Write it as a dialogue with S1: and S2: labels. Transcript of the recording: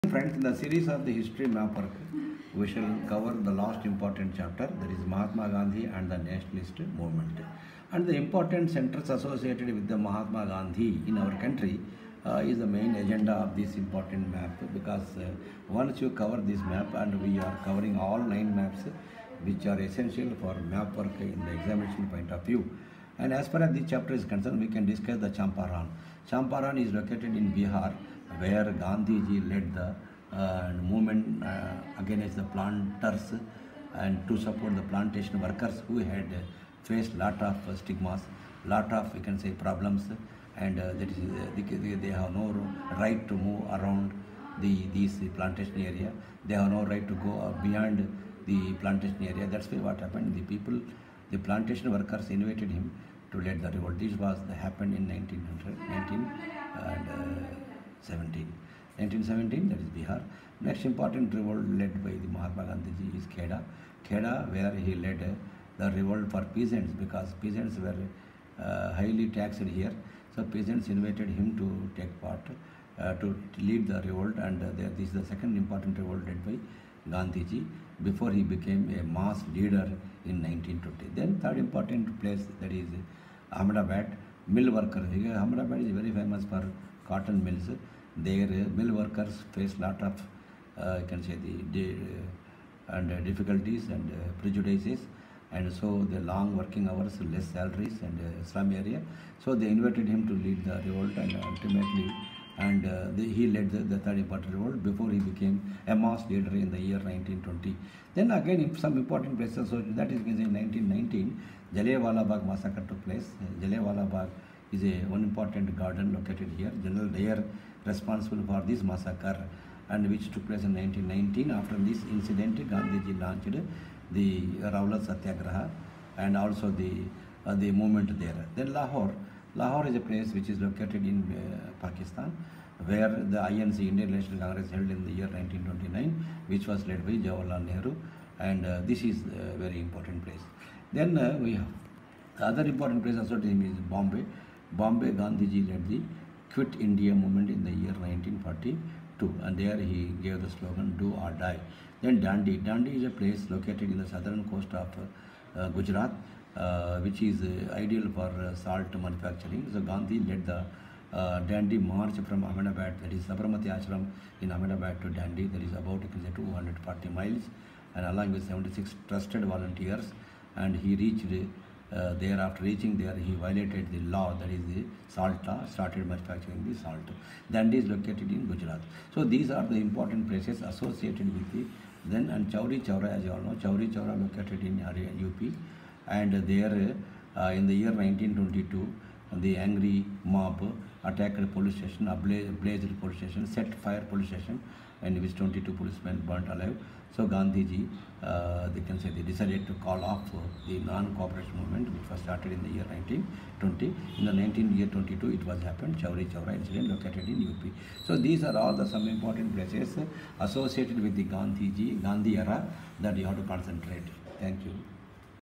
S1: Friends, in the series of the history map work, we shall cover the last important chapter, that is Mahatma Gandhi and the nationalist movement. And the important centers associated with the Mahatma Gandhi in our country is the main agenda of this important map, because once you cover this map, and we are covering all 9 maps which are essential for map work in the examination point of view. And as far as this chapter is concerned, we can discuss the Champaran. Champaran is located in Bihar, where Gandhiji led the movement against the planters and to support the plantation workers who had faced lot of stigmas, lot of, we can say, problems, and that is they have no right to move around this plantation area. They have no right to go beyond the plantation area. That's why what happened, the plantation workers invited him to lead the revolt. This happened in 1917, that is Bihar. Next important revolt led by the Mahatma Gandhi is Kheda. Kheda, where he led the revolt for peasants, because peasants were highly taxed here. So peasants invited him to take part, to lead the revolt, and this is the second important revolt led by Gandhiji before he became a mass leader in 1920. Then third important place, that is Ahmedabad, mill workers. Ahmedabad is very famous for cotton mills. Their mill workers face lot of, you can say, difficulties and prejudices, and so the long working hours, less salaries, and slum area. So they invited him to lead the revolt, and ultimately, he led the third important revolt before he became a mass leader in the year 1920. Then again, some important places. So that is in 1919, Jallianwala Bagh massacre took place. Jallianwala Bagh is one important garden located here. General Dyer responsible for this massacre, and which took place in 1919. After this incident, Gandhiji launched the Rowlatt Satyagraha and also the movement there. Then Lahore is a place which is located in Pakistan, where the INC, Indian National Congress, held in the year 1929, which was led by Jawaharlal Nehru, and this is a very important place. Then we have other important place associated with him is Bombay. Bombay, Gandhiji led the Quit India movement in the year 1942, and there he gave the slogan "Do or Die." Then Dandi. Dandi is a place located in the southern coast of Gujarat, which is ideal for salt manufacturing. So Gandhi led the Dandi march from Ahmedabad, that is Sabarmati Ashram in Ahmedabad, to Dandi. That is about 240 miles, and along with 76 trusted volunteers, and he reached there. After reaching there, he violated the law, that is the salt law, started manufacturing the salt. Dandi is located in Gujarat. So these are the important places associated with the and Chauri Chaura, as you all know, Chauri Chaura located in UP, and there in the year 1922, the angry mob attacked police station, blazed police station, set fire police station, and which 22 policemen burnt alive. So Gandhiji, they can say, they decided to call off the non-cooperation movement, which was started in the year 1920. In the 1922, it was happened, Chauri Chaura incident located in UP. So these are all some important places associated with the Gandhi era that you have to concentrate. Thank you.